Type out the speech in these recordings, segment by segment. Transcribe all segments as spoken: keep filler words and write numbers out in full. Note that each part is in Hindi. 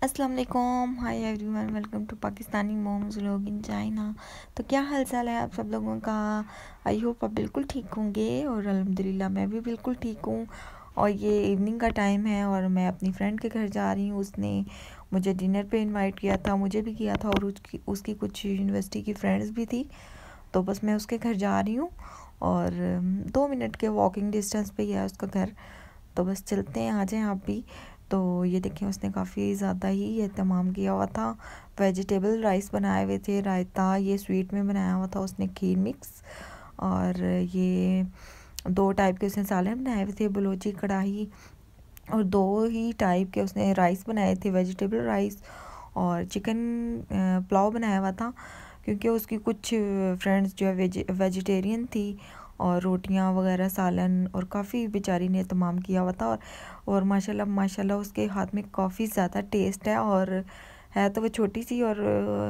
अस्सलाम वालेकुम, hi everyone, welcome to Pakistani moms लोग इन चाइना। तो क्या हाल चाल है आप सब लोगों का। आई होप आप बिल्कुल ठीक होंगे और अल्हम्दुलिल्लाह मैं भी बिल्कुल ठीक हूँ। और ये इवनिंग का टाइम है और मैं अपनी फ्रेंड के घर जा रही हूँ। उसने मुझे डिनर पे इनवाइट किया था, मुझे भी किया था और उसकी उसकी कुछ यूनिवर्सिटी की फ्रेंड्स भी थी। तो बस मैं उसके घर जा रही हूँ और दो मिनट के वॉकिंग डिस्टेंस पे ही है उसका घर। तो बस चलते हैं, आ जाएं आप भी। तो ये देखें, उसने काफ़ी ज़्यादा ही एहतमाम किया हुआ था। वेजिटेबल राइस बनाए हुए थे, रायता ये स्वीट में बनाया हुआ था उसने, खीर मिक्स। और ये दो टाइप के उसने सालन बनाए हुए थे, बलोची कढ़ाई। और दो ही टाइप के उसने राइस बनाए थे, वेजिटेबल राइस और चिकन पुलाव बनाया हुआ था। क्योंकि उसकी कुछ फ्रेंड्स जो है वेज वेजिटेरियन थी और रोटियां वगैरह सालन और काफ़ी बेचारी ने तमाम किया हुआ था। और और माशाल्लाह माशाल्लाह उसके हाथ में काफ़ी ज़्यादा टेस्ट है। और है तो वो छोटी सी और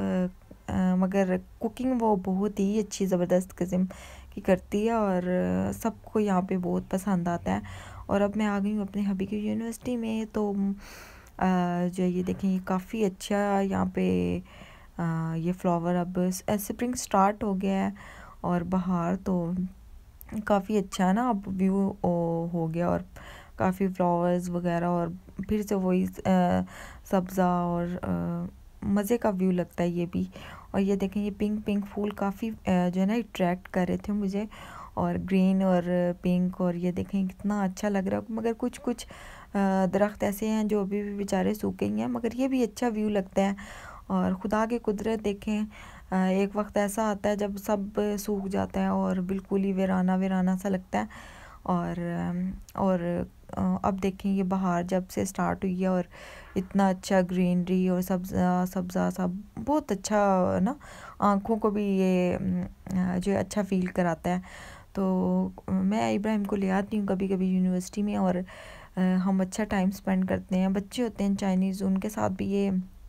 आ, मगर कुकिंग वो बहुत ही अच्छी ज़बरदस्त किस्म की करती है और सबको यहाँ पे बहुत पसंद आता है। और अब मैं आ गई हूँ अपने हबी की यूनिवर्सिटी में। तो आ, जो ये देखें, ये काफ़ी अच्छा यहाँ पे आ, ये फ्लावर अब स्प्रिंग स्टार्ट हो गया है और बाहर तो काफ़ी अच्छा है ना, अब व्यू हो गया और काफ़ी फ्लावर्स वगैरह और फिर से वही सब्ज़ा और मज़े का व्यू लगता है ये भी। और ये देखें, ये पिंक पिंक फूल काफ़ी जो है ना अट्रैक्ट कर रहे थे मुझे, और ग्रीन और पिंक। और ये देखें कितना अच्छा लग रहा है। मगर कुछ कुछ दरख्त ऐसे हैं जो अभी भी बेचारे सूखे ही हैं, मगर ये भी अच्छा व्यू लगता है। और खुदा की कुदरत देखें, एक वक्त ऐसा आता है जब सब सूख जाता है और बिल्कुल ही वीराना वीराना सा लगता है। और और अब देखें, ये बहार जब से स्टार्ट हुई है और इतना अच्छा ग्रीनरी और सब्ज़ा सब्ज़ा सब बहुत अच्छा ना, आँखों को भी ये जो अच्छा फील कराता है। तो मैं इब्राहिम को ले आती हूँ कभी कभी यूनिवर्सिटी में और हम अच्छा टाइम स्पेंड करते हैं। बच्चे होते हैं चाइनीज़, उनके साथ भी ये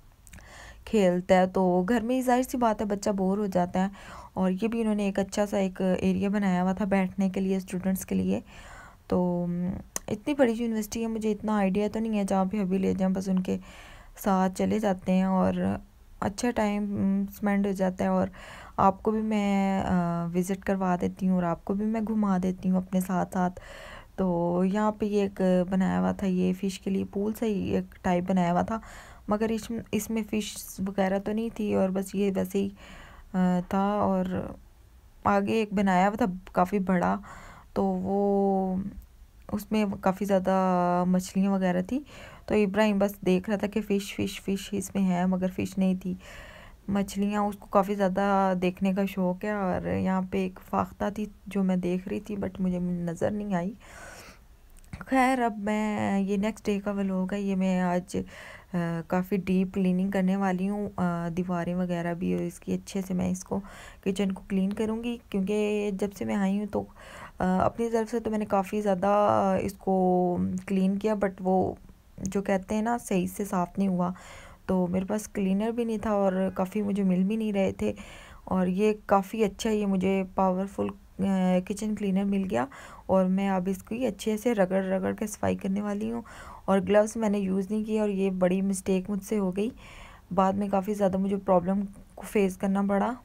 खेलता है तो घर में ही जाहिर सी बात है बच्चा बोर हो जाता है। और ये भी इन्होंने एक अच्छा सा एक एरिया बनाया हुआ था बैठने के लिए, स्टूडेंट्स के लिए। तो इतनी बड़ी यूनिवर्सिटी है, मुझे इतना आइडिया तो नहीं है, जहाँ पे अभी ले जाएं बस उनके साथ चले जाते हैं और अच्छा टाइम स्पेंड हो जाता है। और आपको भी मैं विज़िट करवा देती हूँ और आपको भी मैं घुमा देती हूँ अपने साथ साथ। तो यहाँ पे ये एक बनाया हुआ था, ये फ़िश के लिए पूल सा ही एक टाइप बनाया हुआ था, मगर इस इसमें फ़िश वगैरह तो नहीं थी और बस ये वैसे ही था। और आगे एक बनाया हुआ था काफ़ी बड़ा, तो वो उसमें काफ़ी ज़्यादा मछलियाँ वगैरह थी। तो इब्राहिम बस देख रहा था कि फ़िश फ़िश फ़िश इसमें है, मगर फ़िश नहीं थी, मछलियाँ। उसको काफ़ी ज़्यादा देखने का शौक़ है। और यहाँ पे एक फाख्ता थी जो मैं देख रही थी बट मुझे नज़र नहीं आई। खैर, अब मैं ये नेक्स्ट डे का व्लॉग है, ये मैं आज काफ़ी डीप क्लीनिंग करने वाली हूँ, दीवारें वगैरह भी, और इसकी अच्छे से मैं इसको किचन को क्लीन करूँगी। क्योंकि जब से मैं आई हूँ तो आ, अपनी तरफ से तो मैंने काफ़ी ज़्यादा इसको क्लीन किया, बट वो जो कहते हैं ना सही से साफ़ नहीं हुआ। तो मेरे पास क्लीनर भी नहीं था और काफ़ी मुझे मिल भी नहीं रहे थे। और ये काफ़ी अच्छा, ये मुझे पावरफुल किचन क्लीनर मिल गया और मैं अब इसको ही अच्छे से रगड़ रगड़ के सफाई करने वाली हूँ। और ग्लव्स मैंने यूज़ नहीं किए और ये बड़ी मिस्टेक मुझसे हो गई, बाद में काफ़ी ज़्यादा मुझे प्रॉब्लम को फेस करना पड़ा।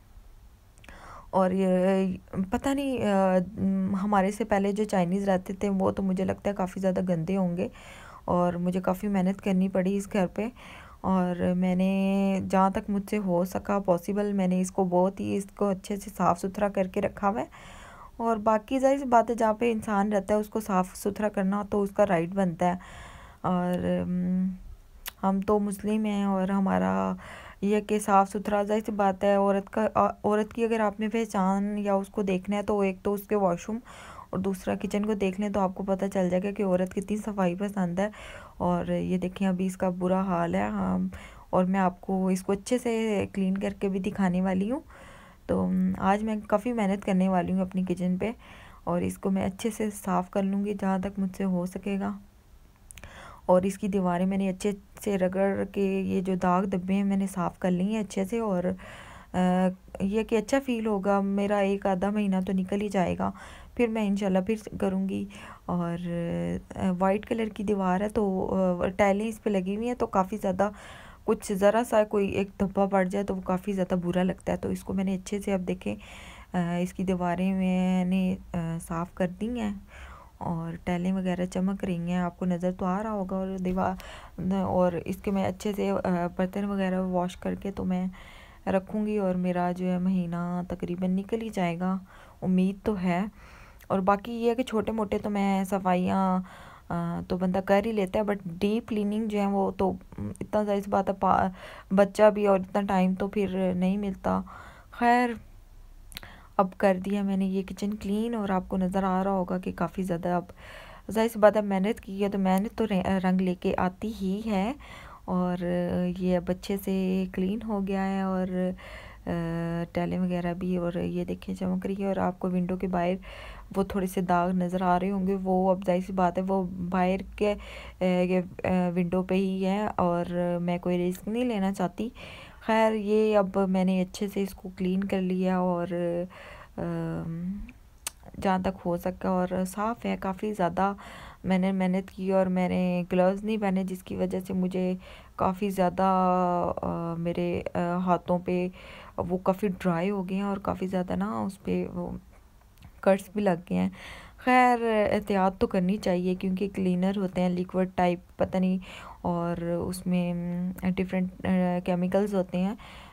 और ये पता नहीं आ, हमारे से पहले जो चाइनीज़ रहते थे वो तो मुझे लगता है काफ़ी ज़्यादा गंदे होंगे और मुझे काफ़ी मेहनत करनी पड़ी इस घर पे। और मैंने जहाँ तक मुझसे हो सका पॉसिबल, मैंने इसको बहुत ही इसको अच्छे से साफ़ सुथरा करके रखा हुआ है। और बाकी ज़ाहिर सी बात है, जहाँ पे इंसान रहता है उसको साफ़ सुथरा करना तो उसका राइट बनता है। और हम तो मुस्लिम हैं और हमारा यह कि साफ़ सुथरा, ज़ाहिर सी बात है, औरत का औरत की अगर आपने पहचान या उसको देखना है तो एक तो उसके वॉशरूम और दूसरा किचन को देख लें तो आपको पता चल जाएगा कि औरत कितनी सफाई पसंद है। और ये देखें, अभी इसका बुरा हाल है। हाँ, और मैं आपको इसको अच्छे से क्लीन करके भी दिखाने वाली हूँ। तो आज मैं काफ़ी मेहनत करने वाली हूँ अपनी किचन पे और इसको मैं अच्छे से साफ़ कर लूँगी जहाँ तक मुझसे हो सकेगा। और इसकी दीवारें मैंने अच्छे से रगड़ के ये जो दाग धब्बे हैं मैंने साफ़ कर लिए हैं अच्छे से। और आ, ये कि अच्छा फ़ील होगा, मेरा एक आधा महीना तो निकल ही जाएगा, फिर मैं इंशाल्लाह फिर करूँगी। और वाइट कलर की दीवार है तो टाइलें इस पे लगी हुई हैं तो काफ़ी ज़्यादा कुछ ज़रा सा कोई एक धब्बा पड़ जाए तो वो काफ़ी ज़्यादा बुरा लगता है। तो इसको मैंने अच्छे से, अब देखें इसकी दीवारें मैंने साफ़ कर दी हैं और टाइलें वगैरह चमक रही हैं, आपको नज़र तो आ रहा होगा। और दीवार और इसके मैं अच्छे से बर्तन वगैरह वॉश करके तो मैं रखूँगी और मेरा जो है महीना तकरीबन निकल ही जाएगा, उम्मीद तो है। और बाकी ये है कि छोटे मोटे तो मैं सफाइयाँ तो बंदा कर ही लेता है, बट डीप क्लीनिंग जो है वो तो इतना ज़्यादा इस बात है, बच्चा भी और इतना टाइम तो फिर नहीं मिलता। खैर अब कर दिया मैंने ये किचन क्लीन और आपको नज़र आ रहा होगा कि काफ़ी ज़्यादा, अब ज़ाहिर सी बात है मेहनत की है तो मेहनत तो रंग लेके आती ही है। और ये अब अच्छे से क्लीन हो गया है और टाइलें वगैरह भी, और ये देखें चमक रही है। और आपको विंडो के बाहर वो थोड़े से दाग नज़र आ रहे होंगे, वो अब जाहिर सी बात है वो बाहर के विंडो पे ही है और मैं कोई रिस्क नहीं लेना चाहती। खैर ये अब मैंने अच्छे से इसको क्लीन कर लिया और जहाँ तक हो सका, और साफ़ है काफ़ी ज़्यादा। मैंने मेहनत की और मैंने ग्लव्स नहीं पहने जिसकी वजह से मुझे काफ़ी ज़्यादा मेरे आ, हाथों पे वो काफ़ी ड्राई हो गए हैं और काफ़ी ज़्यादा ना उस पर वो कट्स भी लग गए हैं। खैर एहतियात तो करनी चाहिए क्योंकि क्लीनर होते हैं लिक्विड टाइप, पता नहीं, और उसमें डिफरेंट केमिकल्स होते हैं।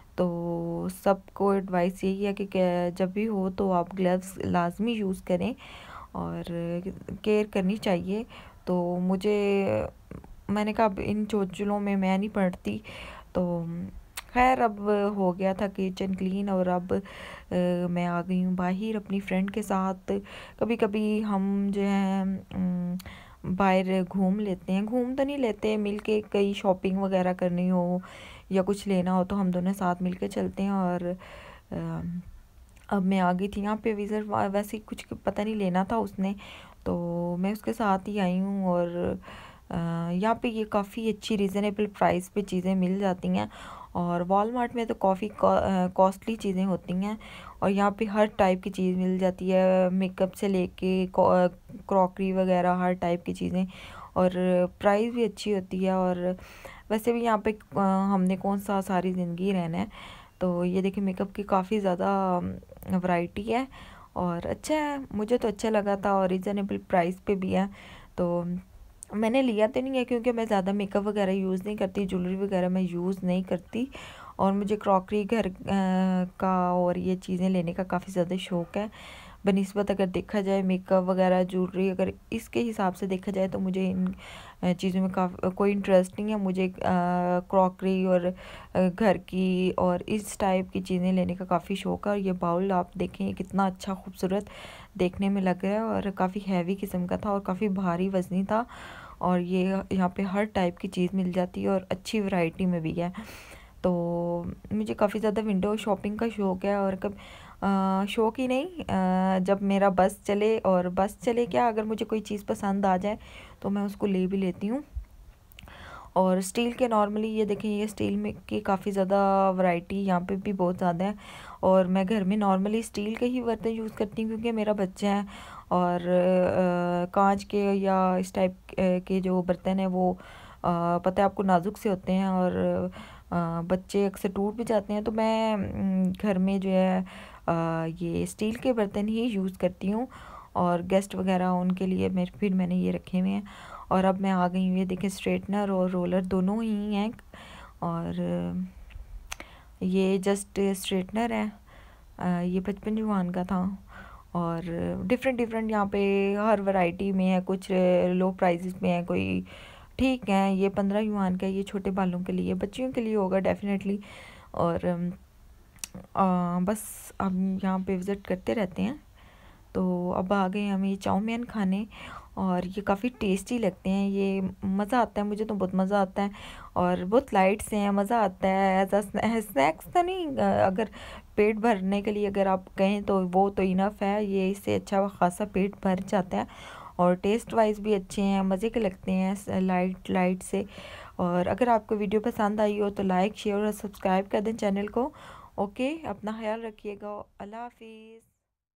तो सबको एडवाइस यही है कि जब भी हो तो आप ग्लव्स लाजमी यूज़ करें और केयर करनी चाहिए। तो मुझे, मैंने कहा अब इन चोचलों में मैं नहीं पड़ती। तो खैर अब हो गया था किचन क्लीन और अब आ, मैं आ गई हूँ बाहर अपनी फ्रेंड के साथ। कभी कभी हम जो है बाहर घूम लेते हैं, घूम तो नहीं लेते, मिल के कहीं शॉपिंग वगैरह करनी हो या कुछ लेना हो तो हम दोनों साथ मिल के चलते हैं। और आ, अब मैं आ गई थी यहाँ पे विज़िट, वैसे कुछ पता नहीं लेना था उसने, तो मैं उसके साथ ही आई हूँ। और यहाँ पे ये काफ़ी अच्छी रीज़नेबल प्राइस पे चीज़ें मिल जाती हैं और वॉलमार्ट में तो काफ़ी कॉस्टली चीज़ें होती हैं। और यहाँ पे हर टाइप की चीज़ मिल जाती है, मेकअप से लेके क्रॉकरी वगैरह हर टाइप की चीज़ें, और प्राइस भी अच्छी होती है। और वैसे भी यहाँ पे हमने कौन सा सारी ज़िंदगी रहना है। तो ये देखिए मेकअप की काफ़ी ज़्यादा वैरायटी है और अच्छा है, मुझे तो अच्छा लगा था और रीज़नेबल प्राइस पे भी है। तो मैंने लिया तो नहीं है क्योंकि मैं ज़्यादा मेकअप वगैरह यूज़ नहीं करती, ज्वेलरी वगैरह मैं यूज़ नहीं करती और मुझे क्रॉकरी घर का और ये चीज़ें लेने का काफ़ी ज़्यादा शौक़ है। बनिस्बत अगर देखा जाए मेकअप वगैरह ज्वेलरी, अगर इसके हिसाब से देखा जाए तो मुझे इन चीज़ों में काफ़ी कोई इंटरेस्ट नहीं है। मुझे क्रॉकरी और घर की और इस टाइप की चीज़ें लेने का काफ़ी शौक़ है। और ये बाउल आप देखें कितना अच्छा खूबसूरत देखने में लग रहा है और काफ़ी हैवी किस्म का था और काफ़ी भारी वज़नी था। और ये यहाँ पे हर टाइप की चीज़ मिल जाती है और अच्छी वैरायटी में भी है। तो मुझे काफ़ी ज़्यादा विंडो शॉपिंग का शौक़ है। और कब शौक़ ही नहीं, आ, जब मेरा बस चले, और बस चले क्या, अगर मुझे कोई चीज़ पसंद आ जाए तो मैं उसको ले भी लेती हूँ। और स्टील के नॉर्मली ये देखें, ये स्टील में की काफ़ी ज़्यादा वैरायटी यहाँ पे भी बहुत ज़्यादा है। और मैं घर में नॉर्मली स्टील के ही बर्तन यूज़ करती हूँ क्योंकि मेरा बच्चा है और कांच के या इस टाइप के जो बर्तन है वो आ, पता है आपको नाजुक से होते हैं और आ, बच्चे अक्सर टूट भी जाते हैं। तो मैं घर में जो है आ, ये स्टील के बर्तन ही यूज़ करती हूँ और गेस्ट वगैरह उनके लिए मैं फिर मैंने ये रखे हुए हैं। और अब मैं आ गई हूँ, ये देखें स्ट्रेटनर और रोलर दोनों ही हैं और ये जस्ट स्ट्रेटनर है, ये पचपन युआन का था। और डिफरेंट डिफरेंट यहाँ पे हर वैरायटी में है, कुछ लो प्राइसेस में है, कोई ठीक है। ये पंद्रह युआन का है, ये छोटे बालों के लिए, बच्चियों के लिए होगा डेफिनेटली। और आ, बस हम यहाँ पे विज़िट करते रहते हैं। तो अब आ गए हम ये चाउमीन खाने और ये काफ़ी टेस्टी लगते हैं, ये मज़ा आता है, मुझे तो बहुत मज़ा आता है और बहुत लाइट से हैं, मज़ा आता है। एज अ स्नैक्स तो नहीं, अगर पेट भरने के लिए अगर आप कहें तो वो तो इनफ है, ये इससे अच्छा खासा पेट भर जाता है और टेस्ट वाइज भी अच्छे हैं, मज़े के लगते हैं लाइट लाइट से। और अगर आपको वीडियो पसंद आई हो तो लाइक शेयर और सब्सक्राइब कर दें चैनल को। ओके, अपना ख्याल रखिएगा, अल्लाह हाफिज़।